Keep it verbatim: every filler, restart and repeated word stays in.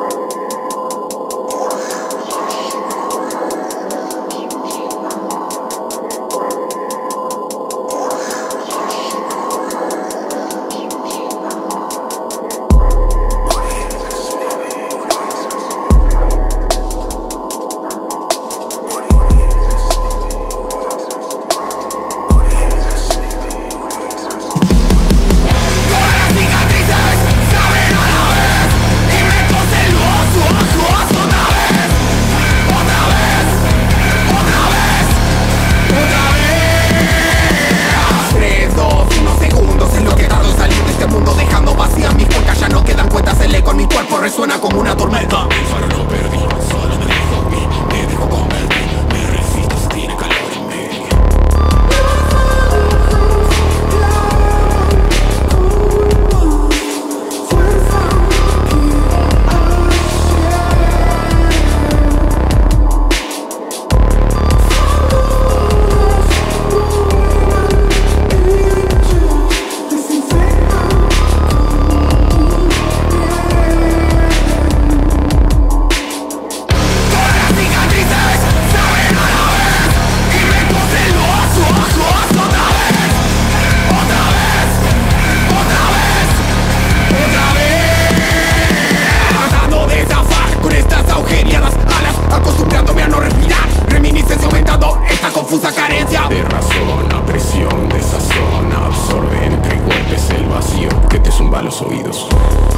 Resuena como una tormenta. Ahora lo perdí, solo me dejo a mí. Me dejo convertir, me resisto, tiene calor en mí. Acostumbrándome a no respirar, reminiscencia aumentando esta confusa carencia De razón, a presión, de sazón, absorbe entre golpes el vacío que te zumba los oídos.